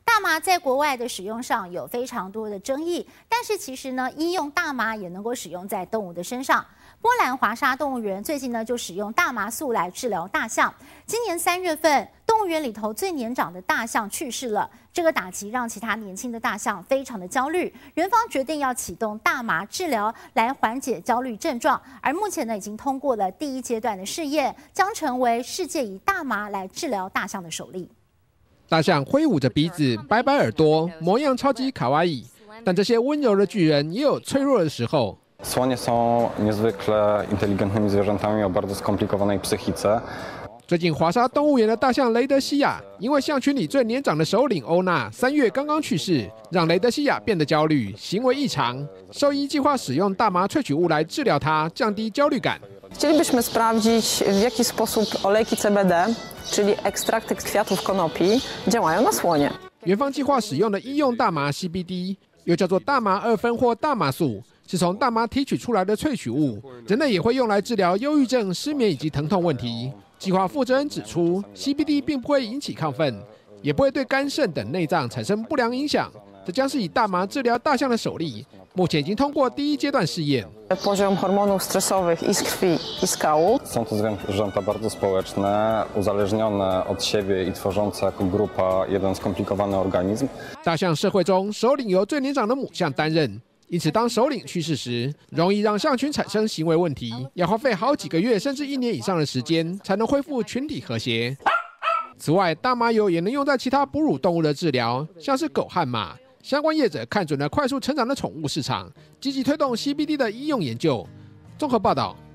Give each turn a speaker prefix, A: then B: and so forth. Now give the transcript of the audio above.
A: 大麻在国外的使用上有非常多的争议，但是其实呢，医用大麻也能够使用在动物的身上。波兰华沙动物园最近呢就使用大麻素来治疗大象。今年3月份，动物园里头最年长的大象去世了，这个打击让其他年轻的大象非常的焦虑。园方决定要启动大麻治疗来缓解焦虑症状，而目前呢已经通过了第1阶段的试验，将成为世界以大麻来治疗大象的首例。
B: 大象挥舞着鼻子，摆摆耳朵，模样超级卡哇伊。但这些温柔的巨人也有脆弱的时候。
C: Słonie są niezwykle inteligentnymi zwierzętami o bardzo skomplikowanej psychice.
B: 最近华沙动物园的大象雷德西亚，因为象群里最年长的首领欧娜3月刚刚去世，让雷德西亚变得焦虑，行为异常。兽医计划使用大麻萃取物来治疗它，降低焦虑感。
D: Chcielibyśmy sprawdzić, w jaki sposób olejki CBD, czyli ekstrakty kwiatów konopi, działają na słonie.
B: 园方计划使用的医用大麻 CBD， 又叫做大麻2酚或大麻素，是从大麻提取出来的萃取物，人类也会用来治疗忧郁症、失眠以及疼痛问题。计划负责人指出 ，CBD 并不会引起亢奋，也不会对肝肾等内脏产生不良影响。这将是以大麻治疗大象的首例，目前已经通过第1阶段试验。
D: Poziom hormonów stresowych i z krwi, i z kału.
C: Są to zwierzęta bardzo społeczne, uzależnione od siebie i tworzące jako grupa jeden skomplikowany organizm.
B: 大象社会中，首领由最年长的母象担任。因此，当首领去世时，容易让象群产生行为问题，要花费好几个月甚至1年以上的时间，才能恢复群体和谐。此外，大麻油也能用在其他哺乳动物的治疗，像是狗和马。相关业者看准了快速成长的宠物市场，积极推动 CBD 的医用研究。综合报道。